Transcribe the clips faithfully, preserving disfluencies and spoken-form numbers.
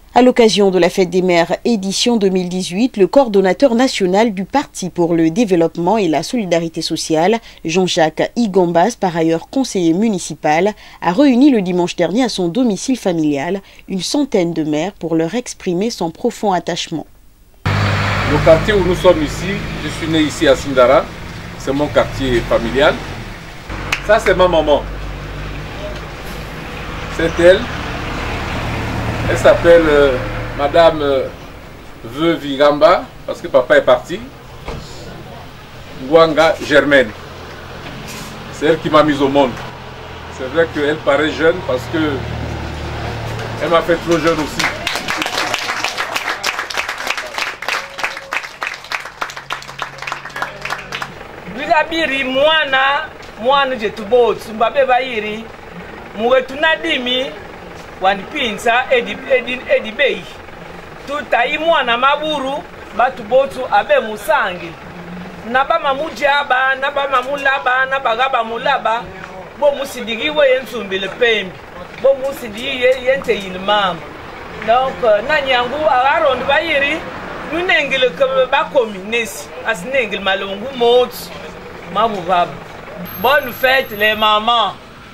À l'occasion de la Fête des Mères édition deux mille dix-huit, le coordonnateur national du Parti pour le développement et la solidarité sociale, Jean-Jacques Igambas, par ailleurs conseiller municipal, a réuni le dimanche dernier à son domicile familial une centaine de mères pour leur exprimer son profond attachement. Le quartier où nous sommes ici, je suis né ici à Sindara, c'est mon quartier familial. Ça c'est ma maman. C'est elle. Elle s'appelle euh, Madame euh, Veuve Igamba, parce que papa est parti. Ngwanga Germaine. C'est elle qui m'a mise au monde. C'est vrai qu'elle paraît jeune parce que elle m'a fait trop jeune aussi. Biri mwana mwana jetubotsu mbabe bayiri muwetunadimi wanipinsa edi edi edi bei tutai mwana maburu batubotsu abe musangi nabama mujaba nabama mulaba nabagaba mulaba bo musidigiwe yensumbile pembi bo musidiye yente yinmam donc nanyangu agarondo bayiri nunengile bakomi nesi asinengile malungu motsu. Bonne fête les mamans.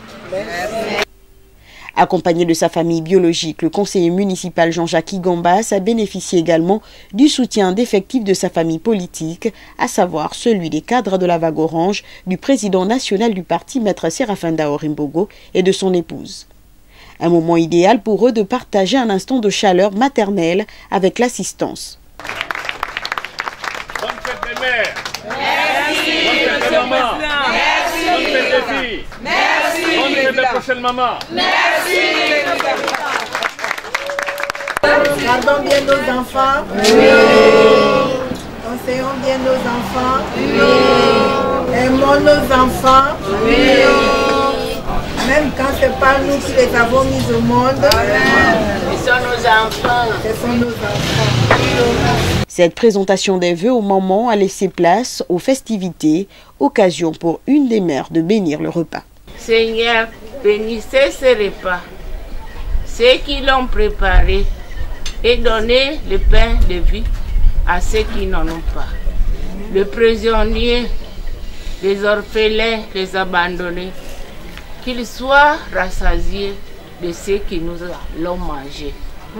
Accompagné de sa famille biologique, le conseiller municipal Jean-Jacques Igambas a bénéficié également du soutien d'effectifs de sa famille politique, à savoir celui des cadres de la Vague Orange, du président national du parti Maître Séraphin Daorimbogo et de son épouse. Un moment idéal pour eux de partager un instant de chaleur maternelle avec l'assistance. Bonne fête des mères. Maman. Merci. Bonne fête des filles. Merci. Bonne fête des prochaines mamans. Merci. Gardons bien nos enfants. Oui. Conseillons bien nos enfants. Oui. Aimons nos enfants. Oui. Même quand ce n'est pas nous qui les avons mis au monde. Ce sont nos enfants. Ce sont nos enfants. Cette présentation des vœux aux mamans a laissé place aux festivités, occasion pour une des mères de bénir le repas. Seigneur, bénissez ces repas, ceux qui l'ont préparé, et donnez le pain de vie à ceux qui n'en ont pas. Les prisonniers, les orphelins, les abandonnés, qu'ils soient rassasiés de ceux qui nous l'ont mangé.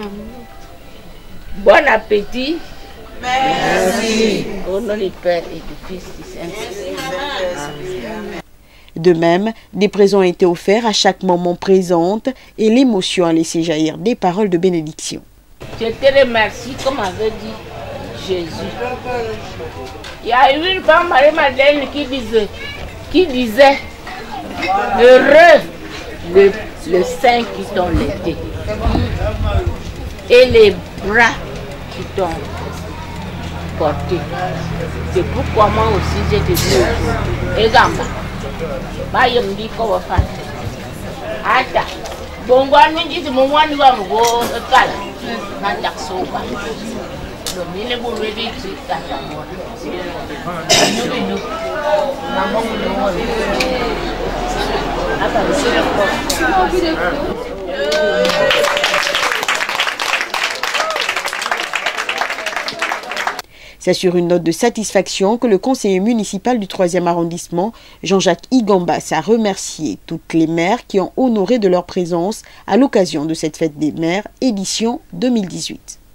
Bon appétit. Merci. Au nom du Père et du Fils et du Saint-Esprit. De même, des présents ont été offerts à chaque moment présente et l'émotion a laissé jaillir des paroles de bénédiction. Je te remercie, comme avait dit Jésus. Il y a eu une femme, Marie-Madeleine, qui disait, qui disait, heureux le, le sein qui t'ont laité et les bras qui t'ont porté. C'est pourquoi moi aussi j'ai te dit aujourd'hui. Et gamba, bah il me dit qu'on va faire. Ata, bon gars nous dit mon moi nous allons go kala, n'attaque soba. Le mille pour le dire c'est ça moi. Nous nous, maman nous nous. Ata c'est le C'est sur une note de satisfaction que le conseiller municipal du troisième arrondissement, Jean-Jacques Igambas, a remercié toutes les mères qui ont honoré de leur présence à l'occasion de cette Fête des Mères édition deux mille dix-huit.